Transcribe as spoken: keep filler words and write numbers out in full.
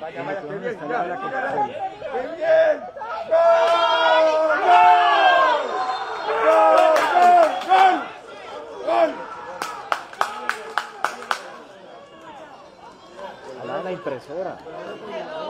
Vaya, vaya, qué bien, Está ya, la que ya. sale. ¡Qué bien! ¡Gol! ¡Gol! ¡Gol! ¡Gol! ¡Gol! Alá la impresora.